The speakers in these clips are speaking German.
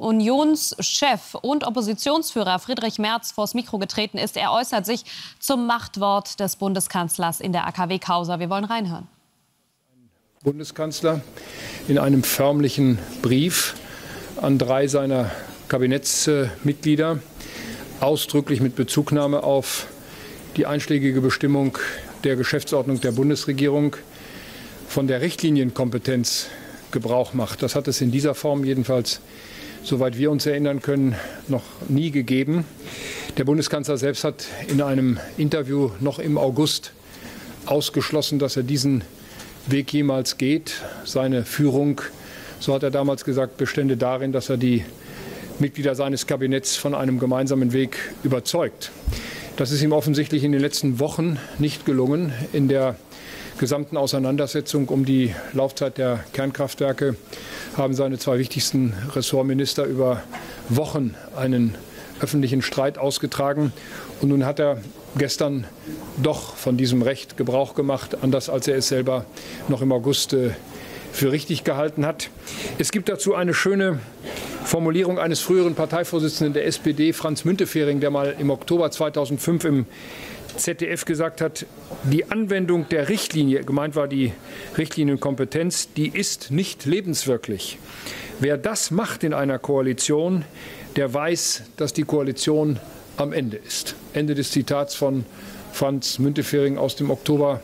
Unionschef und Oppositionsführer Friedrich Merz vors Mikro getreten ist. Er äußert sich zum Machtwort des Bundeskanzlers in der AKW-Causa. Wir wollen reinhören. Bundeskanzler in einem förmlichen Brief an 3 seiner Kabinettsmitglieder ausdrücklich mit Bezugnahme auf die einschlägige Bestimmung der Geschäftsordnung der Bundesregierung von der Richtlinienkompetenz Gebrauch macht. Das hat es in dieser Form jedenfalls, soweit wir uns erinnern können, noch nie gegeben. Der Bundeskanzler selbst hat in einem Interview noch im August ausgeschlossen, dass er diesen Weg jemals geht. Seine Führung, so hat er damals gesagt, bestände darin, dass er die Mitglieder seines Kabinetts von einem gemeinsamen Weg überzeugt. Das ist ihm offensichtlich in den letzten Wochen nicht gelungen. In der gesamten Auseinandersetzung um die Laufzeit der Kernkraftwerke haben seine 2 wichtigsten Ressortminister über Wochen einen öffentlichen Streit ausgetragen. Und nun hat er gestern doch von diesem Recht Gebrauch gemacht, anders als er es selber noch im August für richtig gehalten hat. Es gibt dazu eine schöne Formulierung eines früheren Parteivorsitzenden der SPD, Franz Müntefering, der mal im Oktober 2005 im ZDF gesagt hat, die Anwendung der Richtlinie, gemeint war die Richtlinienkompetenz, die ist nicht lebenswirklich. Wer das macht in einer Koalition, der weiß, dass die Koalition am Ende ist. Ende des Zitats von Franz Müntefering aus dem Oktober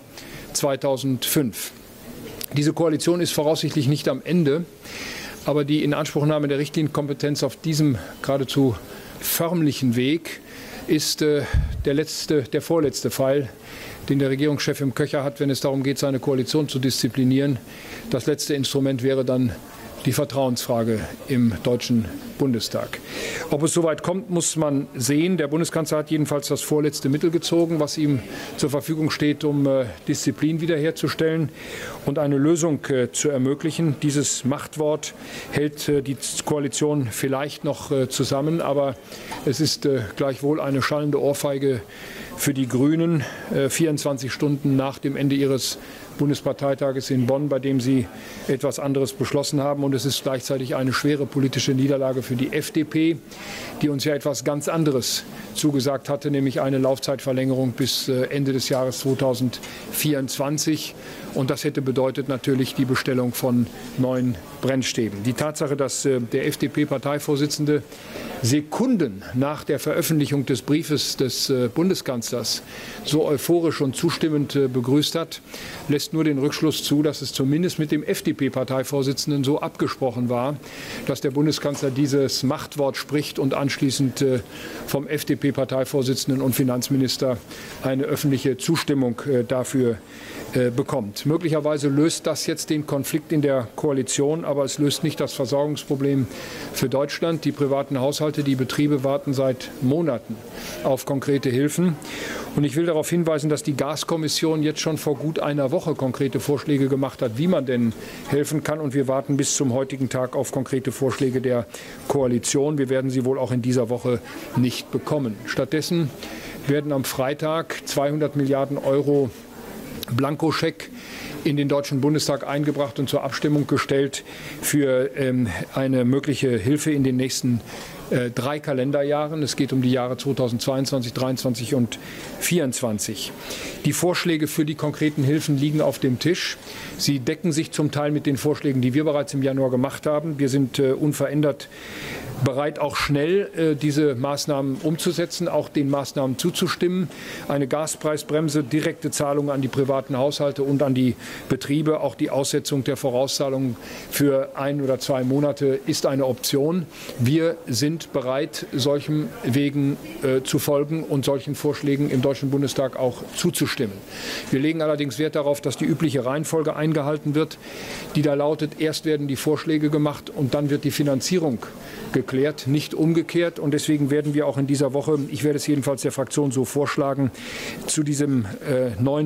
2005. Diese Koalition ist voraussichtlich nicht am Ende, aber die Inanspruchnahme der Richtlinienkompetenz auf diesem geradezu förmlichen Weg ist der vorletzte Fall, den der Regierungschef im Köcher hat, wenn es darum geht, seine Koalition zu disziplinieren. Das letzte Instrument wäre dann die Vertrauensfrage im Deutschen Bundestag. Ob es soweit kommt, muss man sehen. Der Bundeskanzler hat jedenfalls das vorletzte Mittel gezogen, was ihm zur Verfügung steht, um Disziplin wiederherzustellen und eine Lösung zu ermöglichen. Dieses Machtwort hält die Koalition vielleicht noch zusammen, aber es ist gleichwohl eine schallende Ohrfeige für die Grünen, 24 Stunden nach dem Ende ihres Bundesparteitages in Bonn, bei dem sie etwas anderes beschlossen haben. Und es ist gleichzeitig eine schwere politische Niederlage für die FDP, die uns ja etwas ganz anderes zugesagt hatte, nämlich eine Laufzeitverlängerung bis Ende des Jahres 2024. Und das hätte bedeutet natürlich die Bestellung von neuen Brennstäben. Die Tatsache, dass der FDP-Parteivorsitzende Sekunden nach der Veröffentlichung des Briefes des Bundeskanzlers so euphorisch und zustimmend begrüßt hat, lässt nur den Rückschluss zu, dass es zumindest mit dem FDP-Parteivorsitzenden so abgesprochen war, dass der Bundeskanzler dieses Machtwort spricht und anschließend vom FDP-Parteivorsitzenden und Finanzminister eine öffentliche Zustimmung dafür bekommt. Möglicherweise löst das jetzt den Konflikt in der Koalition, aber es löst nicht das Versorgungsproblem für Deutschland. Die privaten Haushalte, die Betriebe warten seit Monaten auf konkrete Hilfen. Und ich will darauf hinweisen, dass die Gaskommission jetzt schon vor gut einer Woche konkrete Vorschläge gemacht hat, wie man denn helfen kann. Und wir warten bis zum heutigen Tag auf konkrete Vorschläge der Koalition. Wir werden sie wohl auch in dieser Woche nicht bekommen. Stattdessen werden am Freitag 200 Milliarden Euro Blankoscheck in den Deutschen Bundestag eingebracht und zur Abstimmung gestellt für eine mögliche Hilfe in den nächsten 3 Kalenderjahren. Es geht um die Jahre 2022, 2023 und 2024. Die Vorschläge für die konkreten Hilfen liegen auf dem Tisch. Sie decken sich zum Teil mit den Vorschlägen, die wir bereits im Januar gemacht haben. Wir sind unverändert bereit, auch schnell diese Maßnahmen umzusetzen, auch den Maßnahmen zuzustimmen. Eine Gaspreisbremse, direkte Zahlungen an die privaten Haushalte und an die Betriebe, auch die Aussetzung der Vorauszahlungen für 1 oder 2 Monate ist eine Option. Wir sind bereit, solchen Wegen zu folgen und solchen Vorschlägen im Deutschen Bundestag auch zuzustimmen. Wir legen allerdings Wert darauf, dass die übliche Reihenfolge eingehalten wird, die da lautet, erst werden die Vorschläge gemacht und dann wird die Finanzierung geklärt, nicht umgekehrt. Und deswegen werden wir auch in dieser Woche, ich werde es jedenfalls der Fraktion so vorschlagen, zu diesem neuen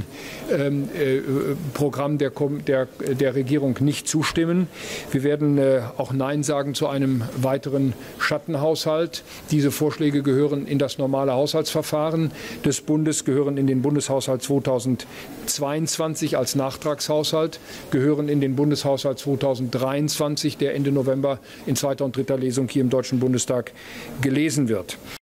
Schuldenprogramm der Regierung nicht zustimmen. Wir werden auch Nein sagen zu einem weiteren Schattenhaushalt. Diese Vorschläge gehören in das normale Haushaltsverfahren des Bundes, gehören in den Bundeshaushalt 2022 als Nachtragshaushalt, gehören in den Bundeshaushalt 2023, der Ende November in zweiter und dritter dritter Lesung hier im Deutschen Bundestag gelesen wird.